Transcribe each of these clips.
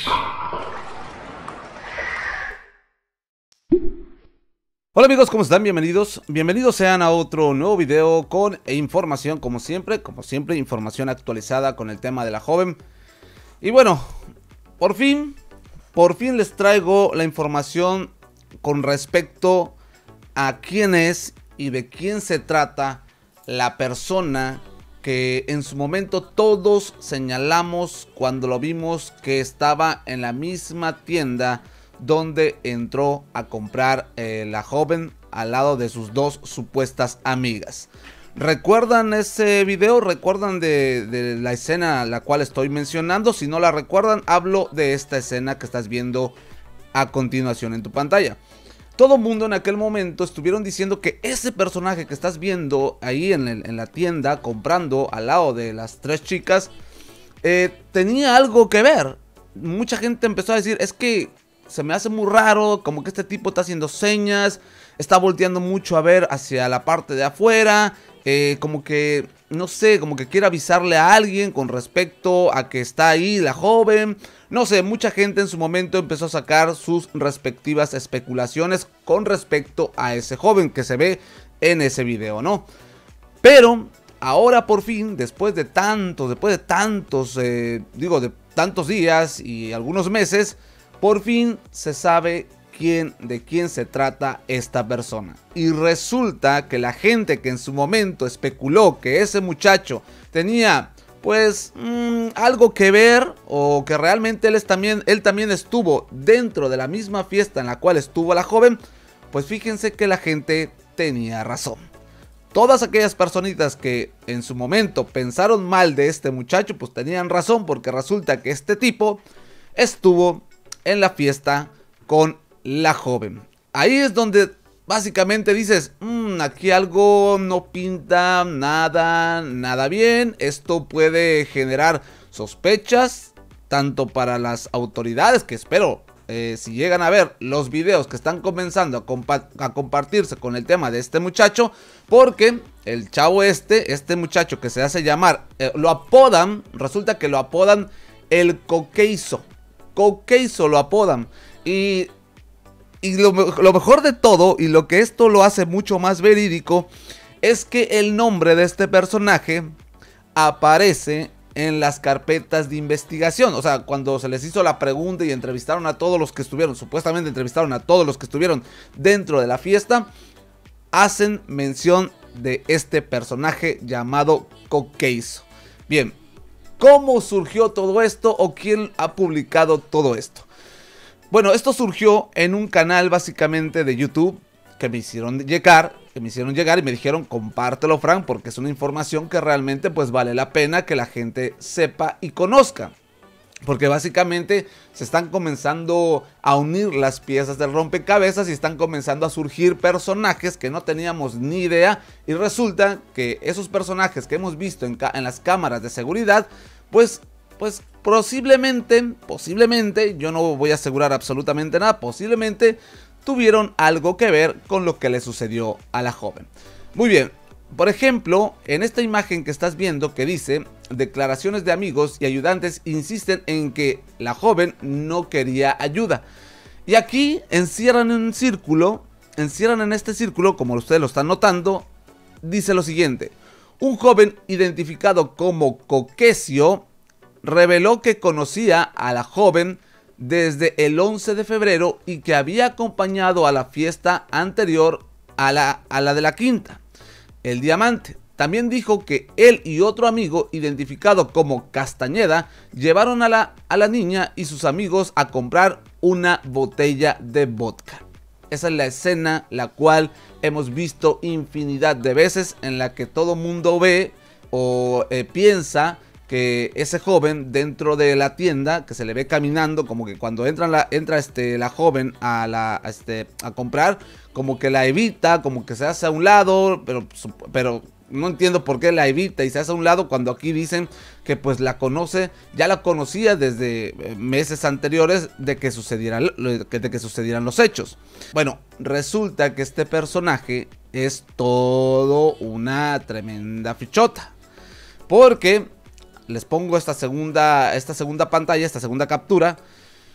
Hola amigos, ¿cómo están? Bienvenidos sean a otro nuevo video con información como siempre, información actualizada con el tema de la joven. Y bueno, por fin les traigo la información con respecto a quién es y de quién se trata la persona que en su momento todos señalamos cuando lo vimos que estaba en la misma tienda donde entró a comprar la joven al lado de sus dos supuestas amigas. ¿Recuerdan ese video? ¿Recuerdan de la escena la cual estoy mencionando? Si no la recuerdan, hablo de esta escena que estás viendo a continuación en tu pantalla. Todo el mundo en aquel momento estuvieron diciendo que ese personaje que estás viendo ahí en la tienda comprando al lado de las tres chicas tenía algo que ver. Mucha gente empezó a decir, es que se me hace muy raro, como que este tipo está haciendo señas, está volteando mucho a ver hacia la parte de afuera, como que, no sé, como que quiere avisarle a alguien con respecto a que está ahí la joven. No sé, mucha gente en su momento empezó a sacar sus respectivas especulaciones con respecto a ese joven que se ve en ese video, ¿no? Pero ahora por fin, después de tantos días y algunos meses, por fin se sabe de quién se trata esta persona. Y resulta que la gente que en su momento especuló que ese muchacho tenía pues algo que ver, o que realmente él también estuvo dentro de la misma fiesta en la cual estuvo la joven, pues fíjense que la gente tenía razón. Todas aquellas personitas que en su momento pensaron mal de este muchacho, pues tenían razón, porque resulta que este tipo estuvo en la fiesta con la joven. Ahí es donde básicamente dices, aquí algo no pinta nada bien. Esto puede generar sospechas tanto para las autoridades, que espero si llegan a ver los videos que están comenzando a compartirse con el tema de este muchacho, porque el chavo este muchacho que se hace llamar, resulta que lo apodan el Coqueizo. Coqueizo lo apodan. Y lo mejor de todo, y lo que esto lo hace mucho más verídico, es que el nombre de este personaje aparece en las carpetas de investigación. O sea, cuando se les hizo la pregunta y entrevistaron a todos los que estuvieron, supuestamente entrevistaron a todos los que estuvieron dentro de la fiesta, hacen mención de este personaje llamado Coqueizo. Bien, ¿cómo surgió todo esto o quién ha publicado todo esto? Bueno, esto surgió en un canal básicamente de YouTube que me hicieron llegar y me dijeron, compártelo, Frank, porque es una información que realmente pues vale la pena que la gente sepa y conozca. Porque básicamente se están comenzando a unir las piezas del rompecabezas y están comenzando a surgir personajes que no teníamos ni idea. Y resulta que esos personajes que hemos visto en las cámaras de seguridad, pues posiblemente, yo no voy a asegurar absolutamente nada, posiblemente tuvieron algo que ver con lo que le sucedió a la joven. Muy bien. Por ejemplo, en esta imagen que estás viendo que dice, declaraciones de amigos y ayudantes insisten en que la joven no quería ayuda. Y aquí encierran en este círculo, como ustedes lo están notando, dice lo siguiente. Un joven identificado como Coqueizo reveló que conocía a la joven desde el 11 de febrero y que había acompañado a la fiesta anterior a la de la quinta, el Diamante. También dijo que él y otro amigo identificado como Castañeda llevaron a la niña y sus amigos a comprar una botella de vodka. Esa es la escena la cual hemos visto infinidad de veces, en la que todo mundo ve o piensa que ese joven dentro de la tienda, que se le ve caminando, como que cuando entra la joven a comprar, como que la evita, como que se hace a un lado, pero no entiendo por qué la evita y se hace a un lado, cuando aquí dicen que pues ya la conocía desde meses anteriores de que sucedieran los hechos. Bueno, resulta que este personaje es todo una tremenda fichota, porque les pongo esta segunda pantalla, esta segunda captura,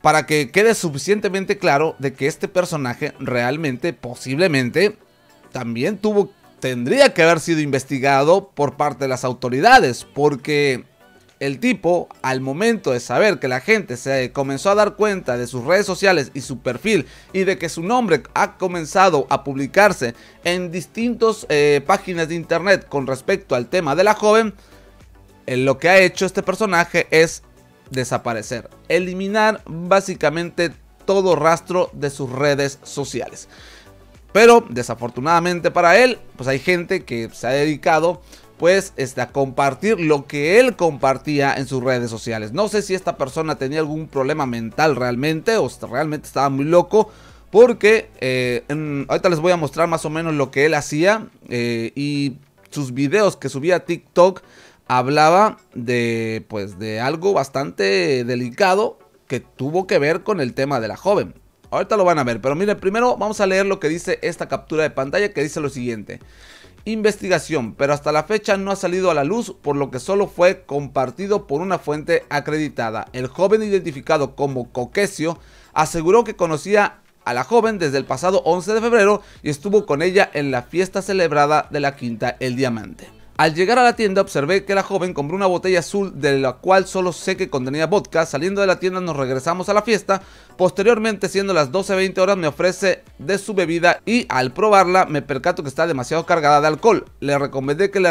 para que quede suficientemente claro de que este personaje realmente, posiblemente, también tendría que haber sido investigado por parte de las autoridades, porque el tipo, al momento de saber que la gente se comenzó a dar cuenta de sus redes sociales y su perfil, y de que su nombre ha comenzado a publicarse en distintas páginas de internet con respecto al tema de la joven, lo que ha hecho este personaje es desaparecer, eliminar básicamente todo rastro de sus redes sociales. Pero desafortunadamente para él, pues hay gente que se ha dedicado pues a compartir lo que él compartía en sus redes sociales. No sé si esta persona tenía algún problema mental realmente, o realmente estaba muy loco, porque ahorita les voy a mostrar más o menos lo que él hacía, y sus videos que subía a TikTok hablaba de algo bastante delicado que tuvo que ver con el tema de la joven. Ahorita lo van a ver, pero miren, primero vamos a leer lo que dice esta captura de pantalla, que dice lo siguiente: investigación, pero hasta la fecha no ha salido a la luz, por lo que solo fue compartido por una fuente acreditada. El joven, identificado como Coquesio, aseguró que conocía a la joven desde el pasado 11 de febrero y estuvo con ella en la fiesta celebrada de la Quinta El Diamante. Al llegar a la tienda observé que la joven compró una botella azul de la cual solo sé que contenía vodka. Saliendo de la tienda nos regresamos a la fiesta. Posteriormente, siendo las 12:20 horas, me ofrece de su bebida y al probarla me percato que está demasiado cargada de alcohol. Le recomendé que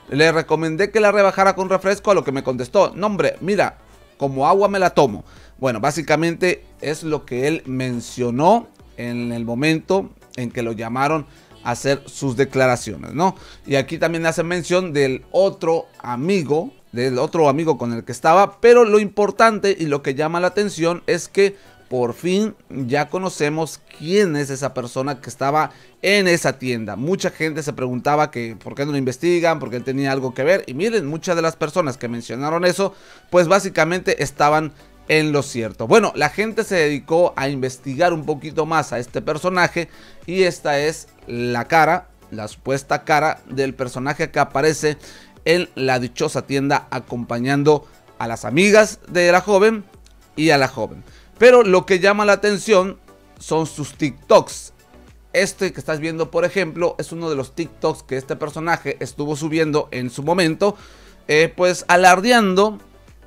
la rebajara con refresco, a lo que me contestó: no hombre, mira, como agua me la tomo. Bueno, básicamente es lo que él mencionó en el momento en que lo llamaron a hacer sus declaraciones, ¿no? Y aquí también hacen mención del otro amigo con el que estaba, pero lo importante y lo que llama la atención es que por fin ya conocemos quién es esa persona que estaba en esa tienda. Mucha gente se preguntaba que por qué no lo investigan, porque él tenía algo que ver, y miren, muchas de las personas que mencionaron eso, pues básicamente estaban en lo cierto. Bueno, la gente se dedicó a investigar un poquito más a este personaje, y esta es la supuesta cara del personaje que aparece en la dichosa tienda acompañando a las amigas de la joven y a la joven. Pero lo que llama la atención son sus TikToks. Este que estás viendo, por ejemplo, es uno de los TikToks que este personaje estuvo subiendo en su momento, pues alardeando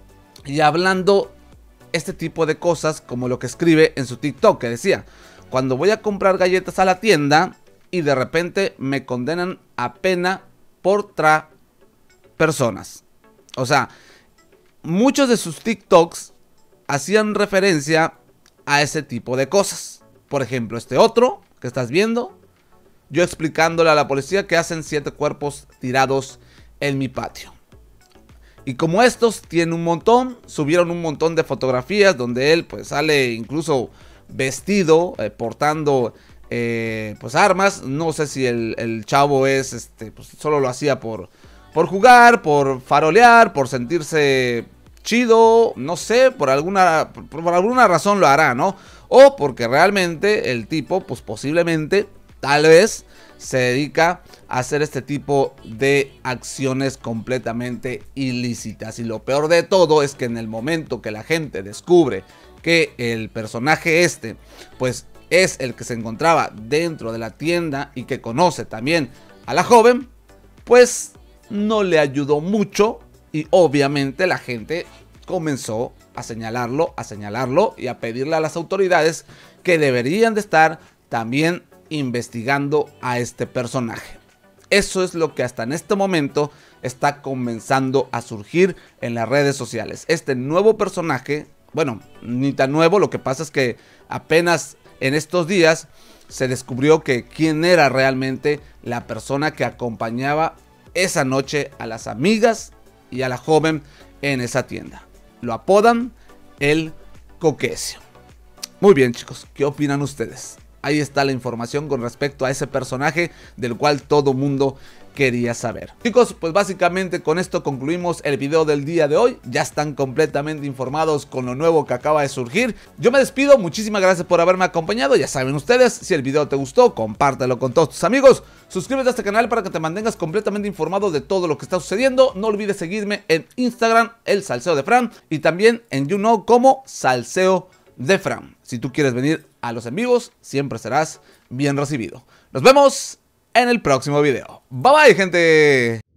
y hablando este tipo de cosas, como lo que escribe en su TikTok, que decía: cuando voy a comprar galletas a la tienda y de repente me condenan a pena por personas. O sea, muchos de sus TikToks hacían referencia a ese tipo de cosas. Por ejemplo, este otro que estás viendo, yo explicándole a la policía que hacen 7 cuerpos tirados en mi patio. Y como estos tienen un montón, subieron un montón de fotografías donde él pues sale incluso vestido, portando pues armas. No sé si el chavo es pues solo lo hacía por jugar, por farolear, por sentirse chido, no sé, por alguna razón lo hará, ¿no? O porque realmente el tipo pues posiblemente, tal vez, se dedica a hacer este tipo de acciones completamente ilícitas. Y lo peor de todo es que en el momento que la gente descubre que el personaje pues es el que se encontraba dentro de la tienda y que conoce también a la joven, pues no le ayudó mucho, y obviamente la gente comenzó a señalarlo y a pedirle a las autoridades que deberían de estar también investigando a este personaje. Eso es lo que hasta en este momento está comenzando a surgir en las redes sociales. Este nuevo personaje, bueno, ni tan nuevo, lo que pasa es que apenas en estos días se descubrió que quién era realmente la persona que acompañaba esa noche a las amigas y a la joven en esa tienda. Lo apodan el Coquesio. Muy bien, chicos, ¿qué opinan ustedes? Ahí está la información con respecto a ese personaje del cual todo mundo quería saber. Chicos, pues básicamente con esto concluimos el video del día de hoy. Ya están completamente informados con lo nuevo que acaba de surgir. Yo me despido, muchísimas gracias por haberme acompañado. Ya saben ustedes, si el video te gustó, compártelo con todos tus amigos. Suscríbete a este canal para que te mantengas completamente informado de todo lo que está sucediendo. No olvides seguirme en Instagram, el Salseo de Fran, y también en YouKnow como Salseo de Fran. Si tú quieres venir a los en vivos, siempre serás bien recibido. Nos vemos en el próximo video. Bye bye, gente.